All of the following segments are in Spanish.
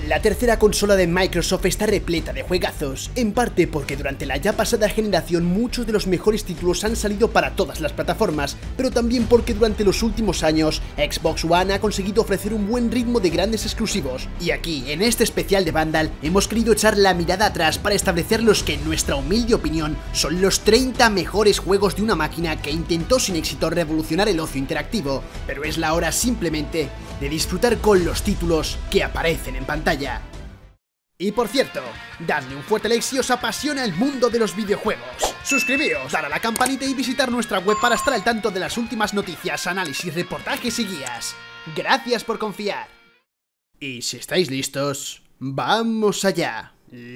La tercera consola de Microsoft está repleta de juegazos, en parte porque durante la ya pasada generación muchos de los mejores títulos han salido para todas las plataformas, pero también porque durante los últimos años Xbox One ha conseguido ofrecer un buen ritmo de grandes exclusivos. Y aquí, en este especial de Vandal, hemos querido echar la mirada atrás para establecer los que en nuestra humilde opinión son los 30 mejores juegos de una máquina que intentó sin éxito revolucionar el ocio interactivo, pero es la hora simplemente de disfrutar con los títulos que aparecen en pantalla. Y por cierto, dadle un fuerte like si os apasiona el mundo de los videojuegos. Suscribíos, dar a la campanita y visitar nuestra web para estar al tanto de las últimas noticias, análisis, reportajes y guías. Gracias por confiar. Y si estáis listos, ¡vamos allá!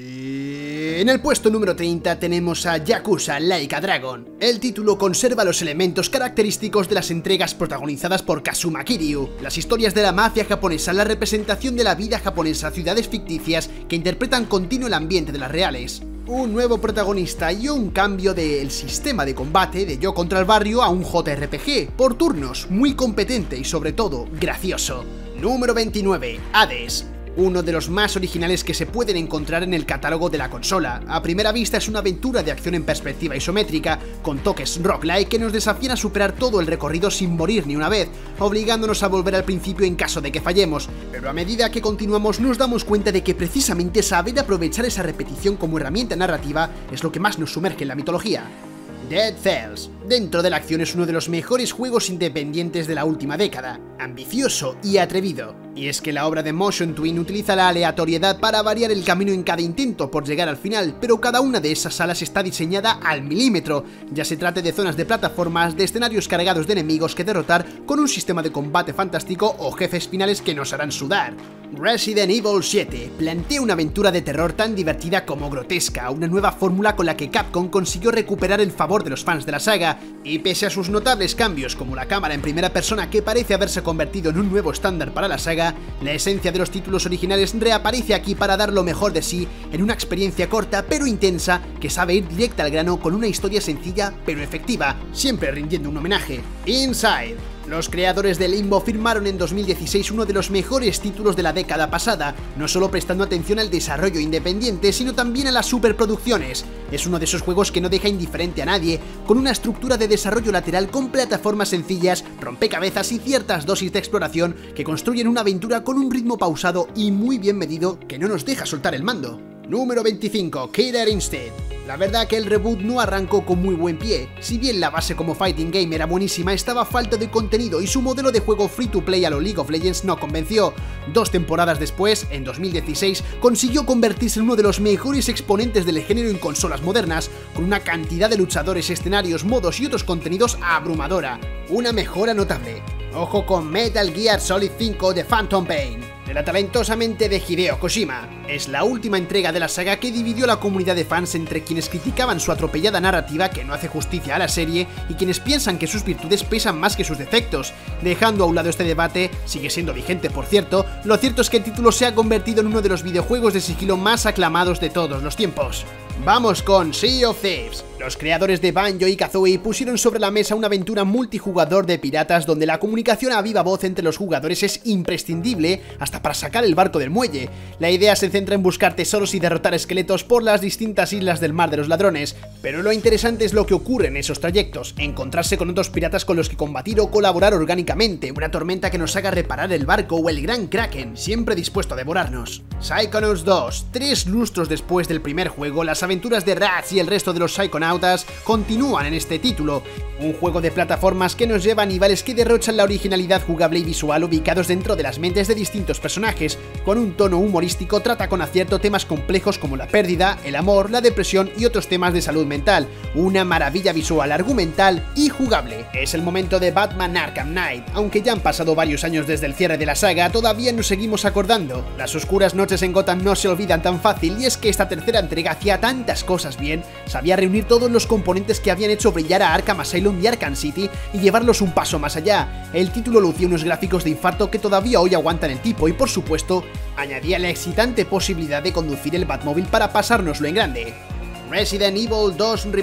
En el puesto número 30 tenemos a Yakuza Like a Dragon. El título conserva los elementos característicos de las entregas protagonizadas por Kazuma Kiryu, las historias de la mafia japonesa, la representación de la vida japonesa, ciudades ficticias que interpretan continuo el ambiente de las reales, un nuevo protagonista y un cambio del sistema de combate de yo contra el barrio a un JRPG, por turnos, muy competente y sobre todo, gracioso. Número 29, Hades. Uno de los más originales que se pueden encontrar en el catálogo de la consola. A primera vista es una aventura de acción en perspectiva isométrica, con toques roguelike que nos desafían a superar todo el recorrido sin morir ni una vez, obligándonos a volver al principio en caso de que fallemos, pero a medida que continuamos nos damos cuenta de que precisamente saber aprovechar esa repetición como herramienta narrativa es lo que más nos sumerge en la mitología. Dead Cells. Dentro de la acción es uno de los mejores juegos independientes de la última década, ambicioso y atrevido. Y es que la obra de Motion Twin utiliza la aleatoriedad para variar el camino en cada intento por llegar al final, pero cada una de esas salas está diseñada al milímetro, ya se trate de zonas de plataformas, de escenarios cargados de enemigos que derrotar con un sistema de combate fantástico o jefes finales que nos harán sudar. Resident Evil 7 plantea una aventura de terror tan divertida como grotesca, una nueva fórmula con la que Capcom consiguió recuperar el favor de los fans de la saga, y pese a sus notables cambios como la cámara en primera persona que parece haberse convertido en un nuevo estándar para la saga, la esencia de los títulos originales reaparece aquí para dar lo mejor de sí en una experiencia corta pero intensa que sabe ir directa al grano con una historia sencilla pero efectiva, siempre rindiendo un homenaje. Inside. Los creadores de Limbo firmaron en 2016 uno de los mejores títulos de la década pasada, no solo prestando atención al desarrollo independiente, sino también a las superproducciones. Es uno de esos juegos que no deja indiferente a nadie, con una estructura de desarrollo lateral con plataformas sencillas, rompecabezas y ciertas dosis de exploración que construyen una aventura con un ritmo pausado y muy bien medido que no nos deja soltar el mando. Número 25, Killer Instinct. La verdad que el reboot no arrancó con muy buen pie. Si bien la base como fighting game era buenísima, estaba falta de contenido y su modelo de juego free to play a lo League of Legends no convenció. 2 temporadas después, en 2016, consiguió convertirse en uno de los mejores exponentes del género en consolas modernas, con una cantidad de luchadores, escenarios, modos y otros contenidos abrumadora. Una mejora notable. Ojo con Metal Gear Solid 5 de Phantom Pain, de la talentosa mente de Hideo Kojima. Es la última entrega de la saga que dividió la comunidad de fans entre quienes criticaban su atropellada narrativa que no hace justicia a la serie y quienes piensan que sus virtudes pesan más que sus defectos. Dejando a un lado este debate, sigue siendo vigente por cierto, lo cierto es que el título se ha convertido en uno de los videojuegos de sigilo más aclamados de todos los tiempos. Vamos con Sea of Thieves. Los creadores de Banjo y Kazooie pusieron sobre la mesa una aventura multijugador de piratas donde la comunicación a viva voz entre los jugadores es imprescindible hasta para sacar el barco del muelle. La idea se centra en buscar tesoros y derrotar esqueletos por las distintas islas del Mar de los Ladrones, pero lo interesante es lo que ocurre en esos trayectos, encontrarse con otros piratas con los que combatir o colaborar orgánicamente, una tormenta que nos haga reparar el barco o el gran Kraken, siempre dispuesto a devorarnos. Psychonauts 2. 3 lustros después del primer juego, las aventuras de Ratz y el resto de los Psychonautas continúan en este título, un juego de plataformas que nos lleva a niveles que derrochan la originalidad jugable y visual ubicados dentro de las mentes de distintos personajes. Con un tono humorístico trata con acierto temas complejos como la pérdida, el amor, la depresión y otros temas de salud mental. Una maravilla visual, argumental y jugable. Es el momento de Batman Arkham Knight. Aunque ya han pasado varios años desde el cierre de la saga, todavía nos seguimos acordando. Las oscuras noches en Gotham no se olvidan tan fácil, y es que esta tercera entrega hacía tantas cosas bien, sabía reunir todos los componentes que habían hecho brillar a Arkham Asylum y Arkham City y llevarlos un paso más allá. El título lucía unos gráficos de infarto que todavía hoy aguantan el tipo y por supuesto añadía la excitante posibilidad de conducir el Batmóvil para pasárnoslo en grande. Resident Evil 2 Remake.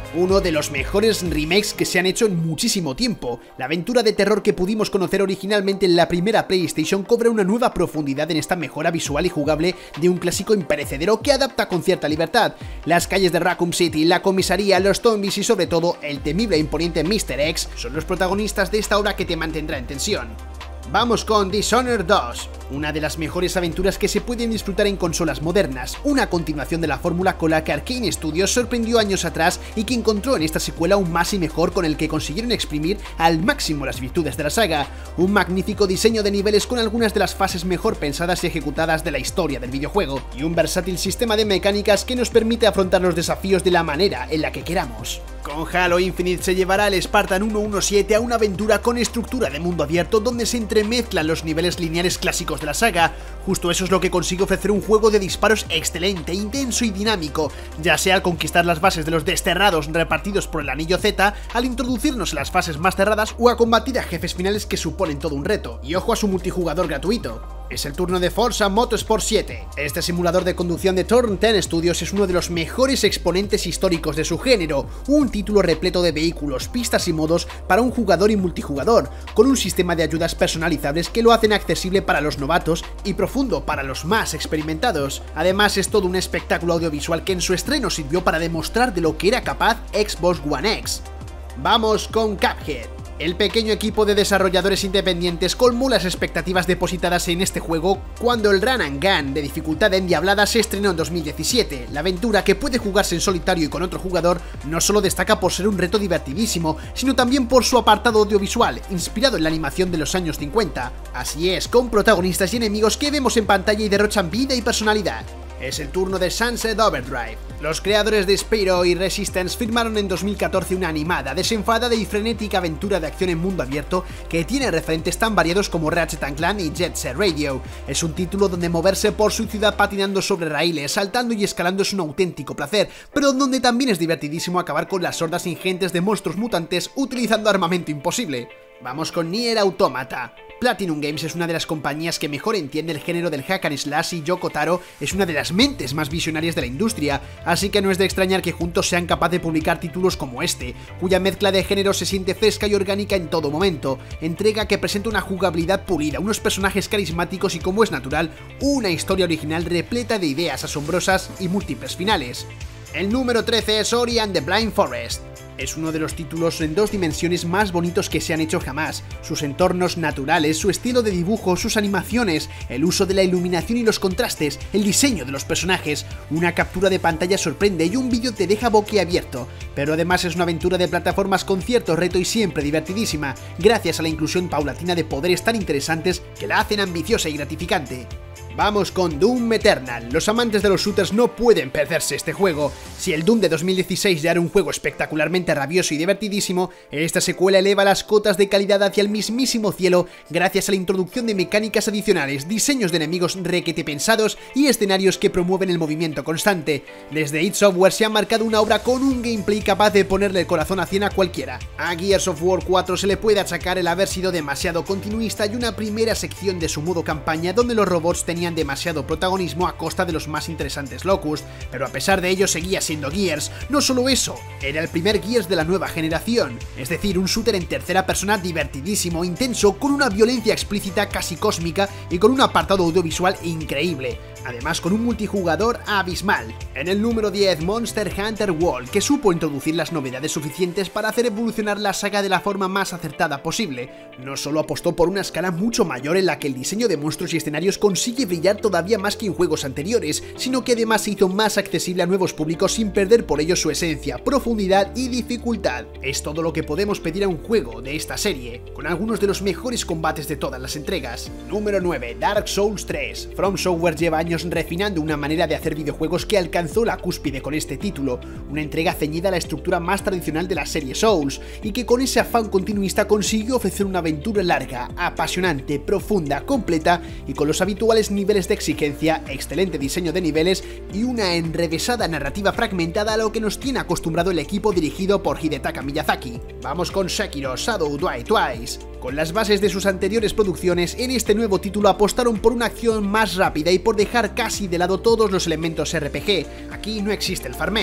Uno de los mejores remakes que se han hecho en muchísimo tiempo. La aventura de terror que pudimos conocer originalmente en la primera PlayStation cobra una nueva profundidad en esta mejora visual y jugable de un clásico imperecedero que adapta con cierta libertad. Las calles de Raccoon City, la comisaría, los zombies y sobre todo el temible e imponente Mr. X son los protagonistas de esta obra que te mantendrá en tensión. Vamos con Dishonored 2, una de las mejores aventuras que se pueden disfrutar en consolas modernas, una continuación de la fórmula con la que Arkane Studios sorprendió años atrás y que encontró en esta secuela un más y mejor con el que consiguieron exprimir al máximo las virtudes de la saga, un magnífico diseño de niveles con algunas de las fases mejor pensadas y ejecutadas de la historia del videojuego, y un versátil sistema de mecánicas que nos permite afrontar los desafíos de la manera en la que queramos. Con Halo Infinite se llevará al Spartan 117 a una aventura con estructura de mundo abierto donde se entremezclan los niveles lineales clásicos de la saga. Justo eso es lo que consigue ofrecer un juego de disparos excelente, intenso y dinámico, ya sea al conquistar las bases de los desterrados repartidos por el anillo Z, al introducirnos en las fases más cerradas o a combatir a jefes finales que suponen todo un reto. Y ojo a su multijugador gratuito. Es el turno de Forza Motorsport 7. Este simulador de conducción de Turn 10 Studios es uno de los mejores exponentes históricos de su género, un título repleto de vehículos, pistas y modos para un jugador y multijugador, con un sistema de ayudas personalizables que lo hacen accesible para los novatos y profundo para los más experimentados. Además es todo un espectáculo audiovisual que en su estreno sirvió para demostrar de lo que era capaz Xbox One X. Vamos con Cuphead. El pequeño equipo de desarrolladores independientes colmó las expectativas depositadas en este juego cuando el Run and Gun de dificultad endiablada se estrenó en 2017. La aventura, que puede jugarse en solitario y con otro jugador, no solo destaca por ser un reto divertidísimo, sino también por su apartado audiovisual, inspirado en la animación de los años 50. Así es, con protagonistas y enemigos que vemos en pantalla y derrochan vida y personalidad. Es el turno de Sunset Overdrive. Los creadores de Spyro y Resistance firmaron en 2014 una animada, desenfadada y frenética aventura de acción en mundo abierto que tiene referentes tan variados como Ratchet & Clank y Jet Set Radio. Es un título donde moverse por su ciudad patinando sobre raíles, saltando y escalando es un auténtico placer, pero donde también es divertidísimo acabar con las hordas ingentes de monstruos mutantes utilizando armamento imposible. Vamos con Nier Automata. Platinum Games es una de las compañías que mejor entiende el género del hack and slash y Yoko Taro es una de las mentes más visionarias de la industria, así que no es de extrañar que juntos sean capaces de publicar títulos como este, cuya mezcla de géneros se siente fresca y orgánica en todo momento, entrega que presenta una jugabilidad pulida, unos personajes carismáticos y, como es natural, una historia original repleta de ideas asombrosas y múltiples finales. El número 13 es Ori and the Blind Forest. Es uno de los títulos en dos dimensiones más bonitos que se han hecho jamás. Sus entornos naturales, su estilo de dibujo, sus animaciones, el uso de la iluminación y los contrastes, el diseño de los personajes, una captura de pantalla sorprende y un vídeo te deja boquiabierto. Pero además es una aventura de plataformas con cierto reto y siempre divertidísima, gracias a la inclusión paulatina de poderes tan interesantes que la hacen ambiciosa y gratificante. Vamos con Doom Eternal. Los amantes de los shooters no pueden perderse este juego. Si el Doom de 2016 ya era un juego espectacularmente rabioso y divertidísimo, esta secuela eleva las cotas de calidad hacia el mismísimo cielo gracias a la introducción de mecánicas adicionales, diseños de enemigos requete pensados y escenarios que promueven el movimiento constante. Desde id Software se ha marcado una obra con un gameplay capaz de ponerle el corazón a 100 a cualquiera. A Gears of War 4 se le puede achacar el haber sido demasiado continuista y una primera sección de su modo campaña donde los robots tenían demasiado protagonismo a costa de los más interesantes Locust, pero a pesar de ello seguía siendo Gears. No solo eso, era el primer Gears de la nueva generación, es decir, un shooter en tercera persona divertidísimo, intenso, con una violencia explícita casi cósmica y con un apartado audiovisual increíble, además con un multijugador abismal. En el número 10, Monster Hunter World, que supo introducir las novedades suficientes para hacer evolucionar la saga de la forma más acertada posible. No solo apostó por una escala mucho mayor en la que el diseño de monstruos y escenarios consigue brillar todavía más que en juegos anteriores, sino que además se hizo más accesible a nuevos públicos sin perder por ello su esencia, profundidad y dificultad. Es todo lo que podemos pedir a un juego de esta serie, con algunos de los mejores combates de todas las entregas. Número 9, Dark Souls 3. From Software lleva años refinando una manera de hacer videojuegos que alcanzó la cúspide con este título, una entrega ceñida a la estructura más tradicional de la serie Souls, y que con ese afán continuista consiguió ofrecer una aventura larga, apasionante, profunda, completa y con los habituales niveles de exigencia, excelente diseño de niveles y una enrevesada narrativa fragmentada a lo que nos tiene acostumbrado el equipo dirigido por Hidetaka Miyazaki. Vamos con Sekiro Shadow Die Twice. Con las bases de sus anteriores producciones, en este nuevo título apostaron por una acción más rápida y por dejar casi de lado todos los elementos RPG. Aquí no existe el farmeo.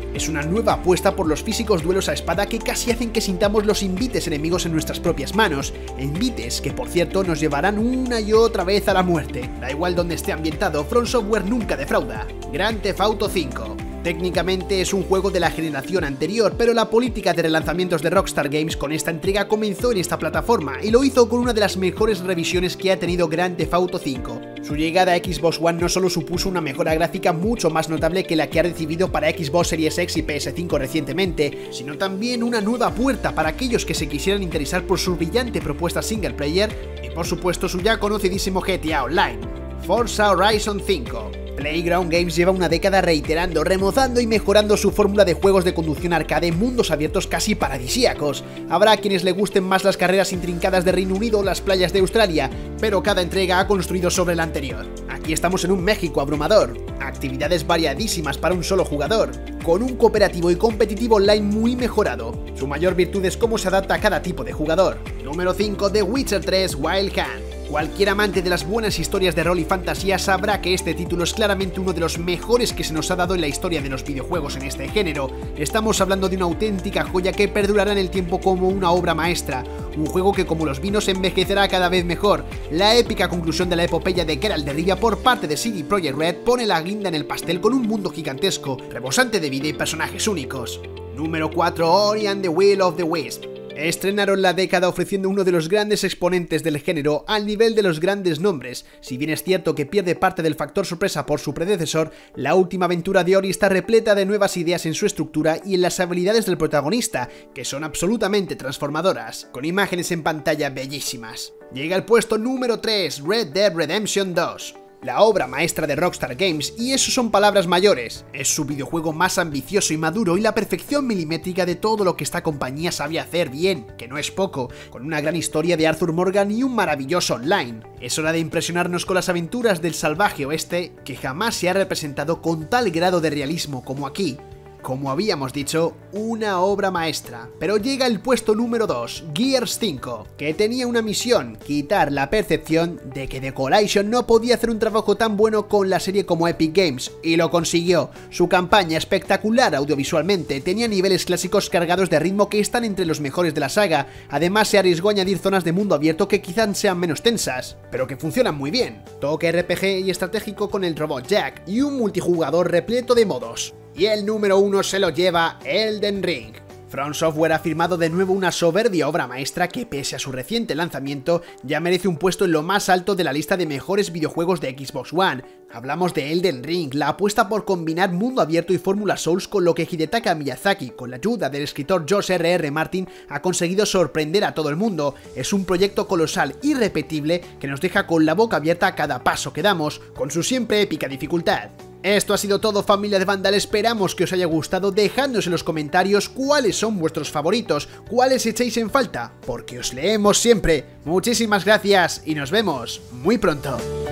Es una nueva apuesta por los físicos duelos a espada que casi hacen que sintamos los invites enemigos en nuestras propias manos, invites que por cierto nos llevarán una y otra vez a la muerte. Da igual donde esté ambientado, From Software nunca defrauda. Grand Theft Auto V. Técnicamente es un juego de la generación anterior, pero la política de relanzamientos de Rockstar Games con esta entrega comenzó en esta plataforma y lo hizo con una de las mejores revisiones que ha tenido Grand Theft Auto V. Su llegada a Xbox One no solo supuso una mejora gráfica mucho más notable que la que ha recibido para Xbox Series X y PS5 recientemente, sino también una nueva puerta para aquellos que se quisieran interesar por su brillante propuesta single player y por supuesto su ya conocidísimo GTA Online. Forza Horizon 5. Playground Games lleva una década reiterando, remozando y mejorando su fórmula de juegos de conducción arcade en mundos abiertos casi paradisíacos. Habrá quienes le gusten más las carreras intrincadas de Reino Unido o las playas de Australia, pero cada entrega ha construido sobre la anterior. Aquí estamos en un México abrumador, actividades variadísimas para un solo jugador, con un cooperativo y competitivo online muy mejorado. Su mayor virtud es cómo se adapta a cada tipo de jugador. Número 5. The Witcher 3 Wild Hunt. Cualquier amante de las buenas historias de rol y fantasía sabrá que este título es claramente uno de los mejores que se nos ha dado en la historia de los videojuegos en este género. Estamos hablando de una auténtica joya que perdurará en el tiempo como una obra maestra, un juego que como los vinos envejecerá cada vez mejor. La épica conclusión de la epopeya de Geralt de Rivia por parte de CD Projekt Red pone la guinda en el pastel con un mundo gigantesco, rebosante de vida y personajes únicos. Número 4. Ori and the Will of the Wisp. Estrenaron la década ofreciendo uno de los grandes exponentes del género al nivel de los grandes nombres. Si bien es cierto que pierde parte del factor sorpresa por su predecesor, la última aventura de Ori está repleta de nuevas ideas en su estructura y en las habilidades del protagonista, que son absolutamente transformadoras, con imágenes en pantalla bellísimas. Llega al puesto número 3, Red Dead Redemption 2. La obra maestra de Rockstar Games, y eso son palabras mayores, es su videojuego más ambicioso y maduro y la perfección milimétrica de todo lo que esta compañía sabe hacer bien, que no es poco, con una gran historia de Arthur Morgan y un maravilloso online. Es hora de impresionarnos con las aventuras del salvaje oeste, que jamás se ha representado con tal grado de realismo como aquí. Como habíamos dicho, una obra maestra. Pero llega el puesto número 2, Gears 5, que tenía una misión, quitar la percepción de que The Coalition no podía hacer un trabajo tan bueno con la serie como Epic Games, y lo consiguió. Su campaña, espectacular audiovisualmente, tenía niveles clásicos cargados de ritmo que están entre los mejores de la saga. Además se arriesgó a añadir zonas de mundo abierto que quizás sean menos tensas, pero que funcionan muy bien. Toque RPG y estratégico con el robot Jack, y un multijugador repleto de modos. Y el número 1 se lo lleva Elden Ring. From Software ha firmado de nuevo una soberbia obra maestra que, pese a su reciente lanzamiento, ya merece un puesto en lo más alto de la lista de mejores videojuegos de Xbox One. Hablamos de Elden Ring, la apuesta por combinar mundo abierto y fórmula Souls, con lo que Hidetaka Miyazaki, con la ayuda del escritor George R.R. Martin, ha conseguido sorprender a todo el mundo. Es un proyecto colosal, irrepetible, que nos deja con la boca abierta a cada paso que damos, con su siempre épica dificultad. Esto ha sido todo, familia de Vandal, esperamos que os haya gustado. Dejadnos en los comentarios cuáles son vuestros favoritos, cuáles echáis en falta, porque os leemos siempre. Muchísimas gracias y nos vemos muy pronto.